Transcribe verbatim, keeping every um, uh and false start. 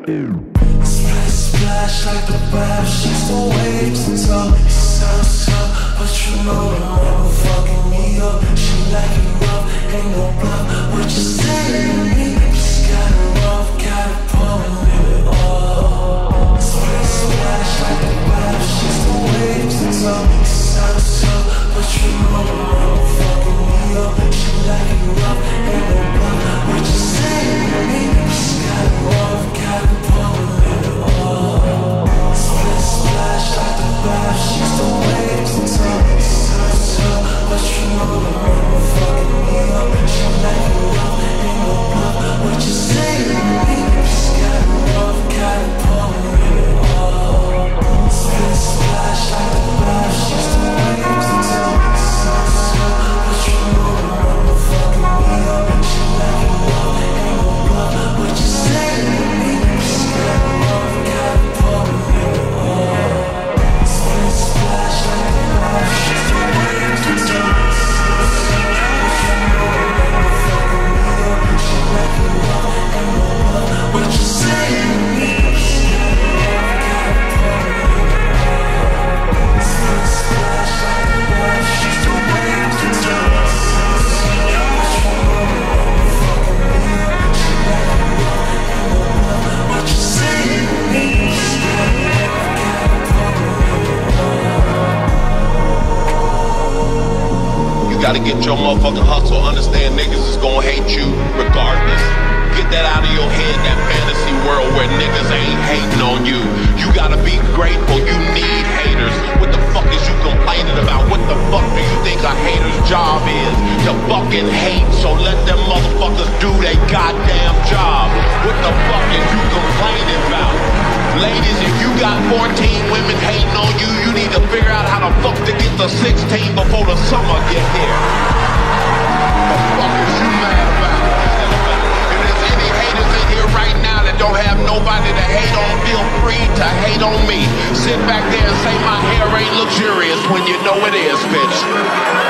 Splash, splash like the battle, she's the waves and talk. It sounds tough, but you know the mama fucking me up. She like it rough, ain't no bluff. What you say to me? Just got it rough, got it pulling it off. Splash, splash like the battle, she's the waves and talk. It sounds tough, but you know the mama fucking me up. She like it rough, ain't no bluff. What you say to me? Just got it rough, got it pulling it off. Splash, splash like the battle, she's the waves and talk. It sounds tough, but you know the mama fucking me up. She like it rough, ain't no bluff. What you say to me? Just got it rough, got it pulling it off. Splash, splash like the battle, she's the waves and talk. It sounds tough, but you know the mama fucking me up. She like it rough, ain't no bluff. What you say to me? Just got it rough, got it pulling it off. Splash, splash like the battle, she's the waves and talk. It sounds tough, but you know the mama fucking me up. She like it rough, ain't no bluff. What you say to me? Just got it rough, got it pulling it off. Splash, splash like the battle, she's the waves and talk. It sounds tough, but you know the mama fucking me up. She like it rough, ain't no bluff. What you say to me? Just got it rough, got it pulling it off. You gotta get your motherfucking hustle. Understand niggas is gonna hate you regardless. Get that out of your head, that fantasy world where niggas ain't hating on you. You gotta be grateful, you need haters. What the fuck is you complaining about? What the fuck do you think a hater's job is? To fucking hate, so let them motherfuckers do their goddamn job. What the fuck is you complaining about? Ladies, if you got fourteen women hating on you, you need to figure out how the fuck to get to sixteen before the summer get here. The fuck is you mad about? If there's any haters in here right now that don't have nobody to hate on, feel free to hate on me. Sit back there and say my hair ain't luxurious when you know it is, bitch.